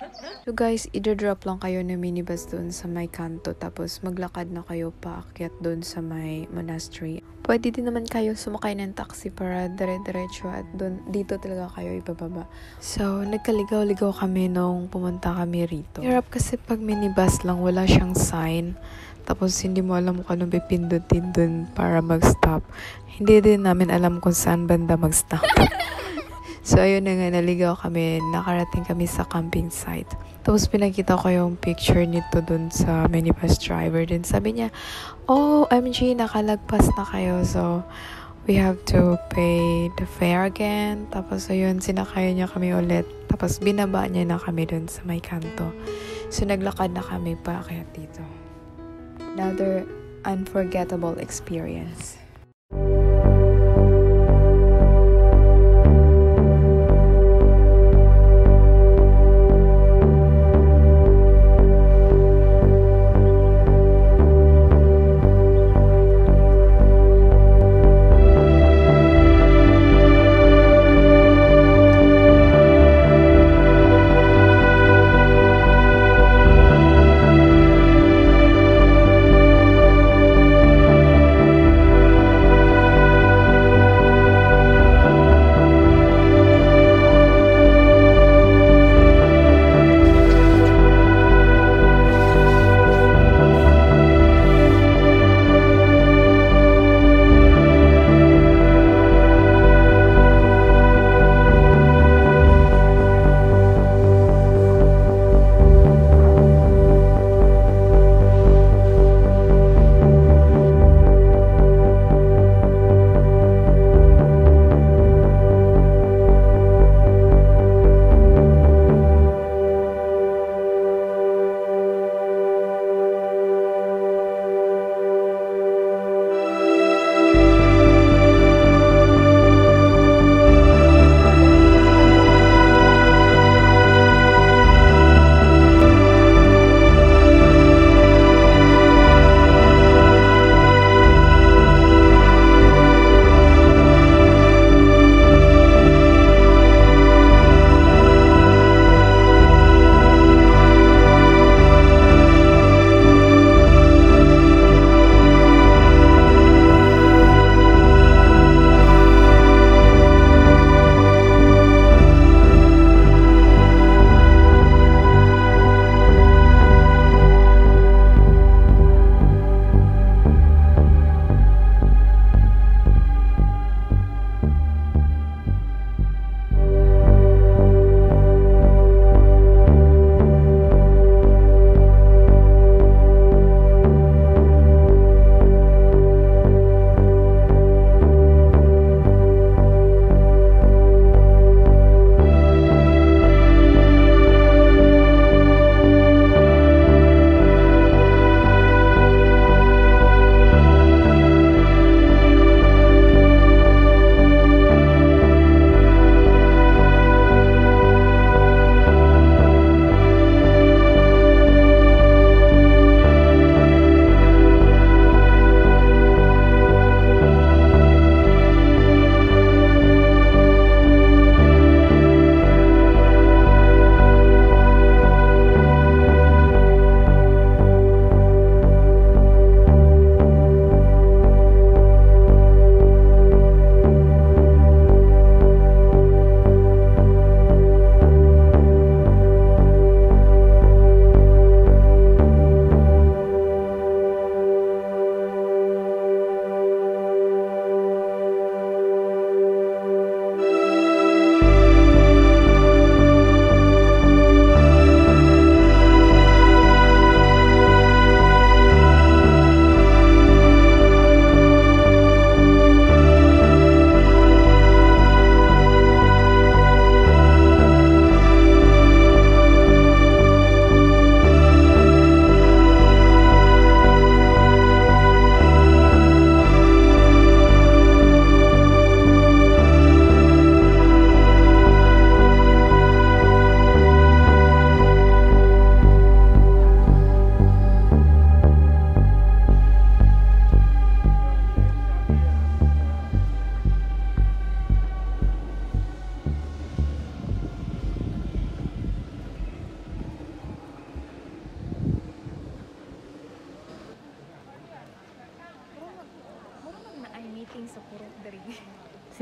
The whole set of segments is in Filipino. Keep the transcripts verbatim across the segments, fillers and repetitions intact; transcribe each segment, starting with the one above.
So guys, i-drop lang kayo ng minibus doon sa may kanto, tapos maglakad na kayo paakyat doon sa may monastery. Pwede din naman kayo sumakay ng taxi para dire-diretso at doon, dito talaga kayo ibababa. So, nagkaligaw-ligaw kami nung pumunta kami rito. Hirap kasi pag minibus lang, wala siyang sign. Tapos, hindi mo alam kung anong pipindutin doon para mag-stop. Hindi din namin alam kung saan banda mag-stop. So, ayun na nga, naligaw kami, nakarating kami sa camping site. Tapos, pinakita ko yung picture nito dun sa minibus driver. Din sabi niya, oh, M G, nakalagpas na kayo. So, we have to pay the fare again. Tapos, ayun, sinakay niya kami ulit. Tapos, binaba niya na kami dun sa may kanto. So, naglakad na kami pa kaya dito. Another unforgettable experience.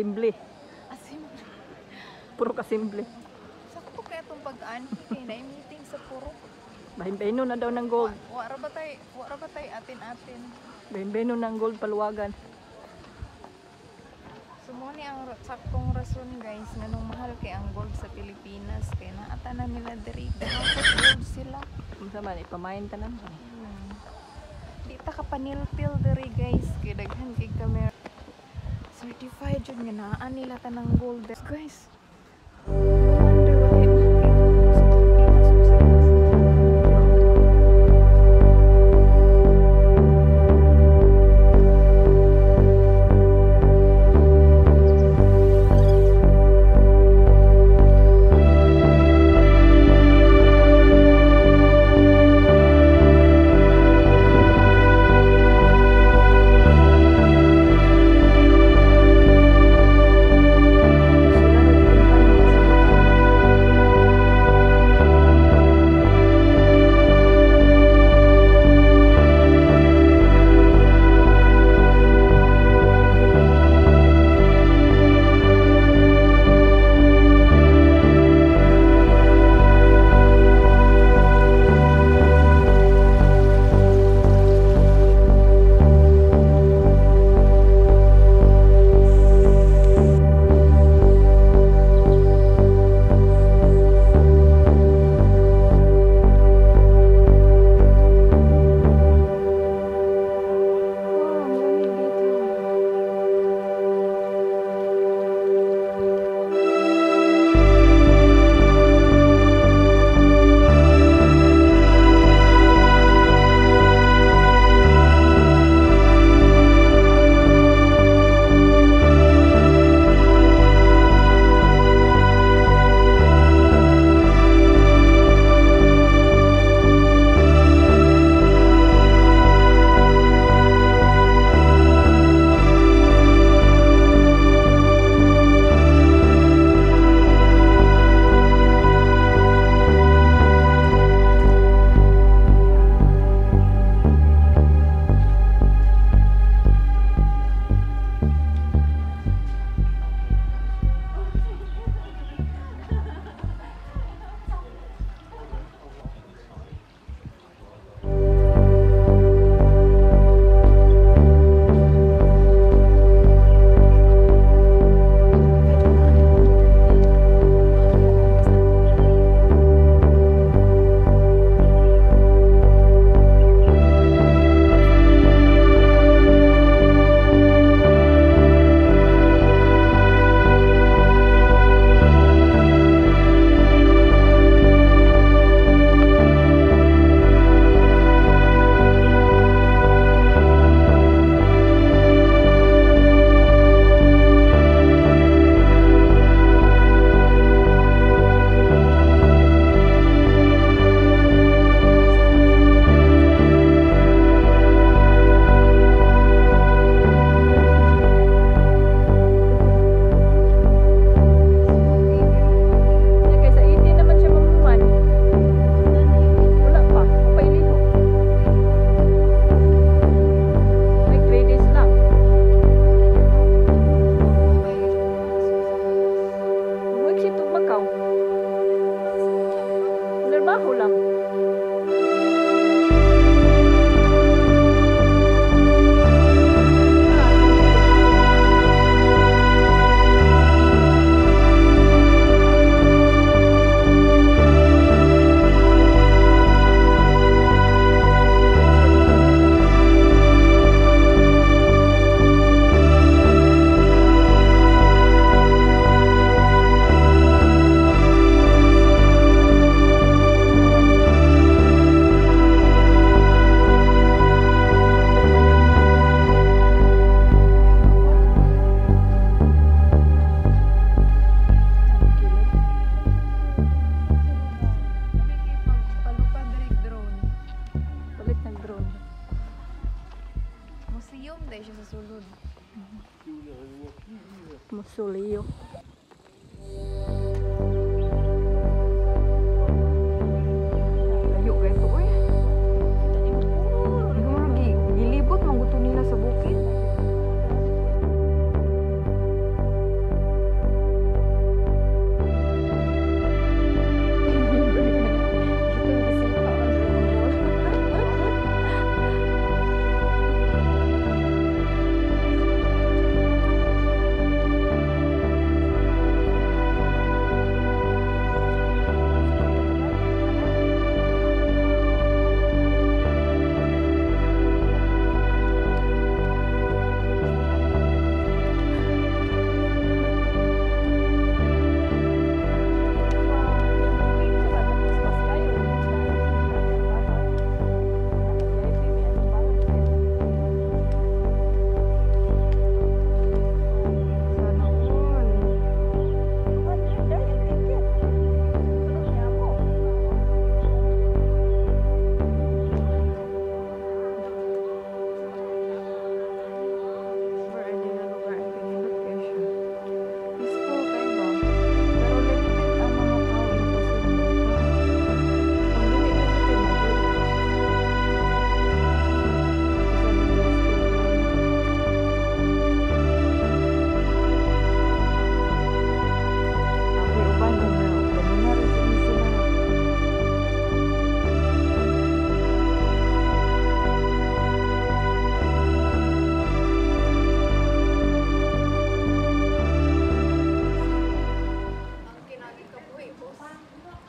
kasimble. Asim. Puro kasimble. Sakto kaya itong pag-ani kay na meeting sa puro. Bahin-bahino na daw ng gold. Wa ra ba tay, wa ra ba tay atin-atin. Bahin-bahino ng gold paluwagan. So mo ni ang ra- saktong rason guys nganong mahal kay ang gold sa Pilipinas kay naata na nila diri dapat gold sila. Unsa man ipamayin tanan. Hmm. Di ta ka panilpil diri guys kay daghan kay camera. Certified jud nga naa nila tanang gold guys. Wonder why sa Pilipinas ug sa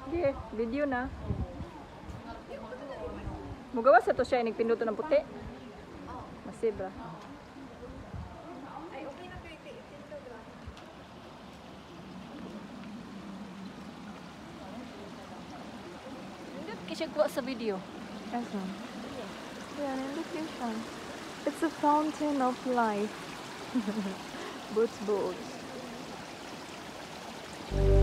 Okay, video na. Mugawa sa to siya inig pinuto ng puti. Masibra. Ay, okay na kayo. Tinto ba? Hindi kasi kuha sa video. Asa? Yan, in location. It's a fountain of life. Boots, boots.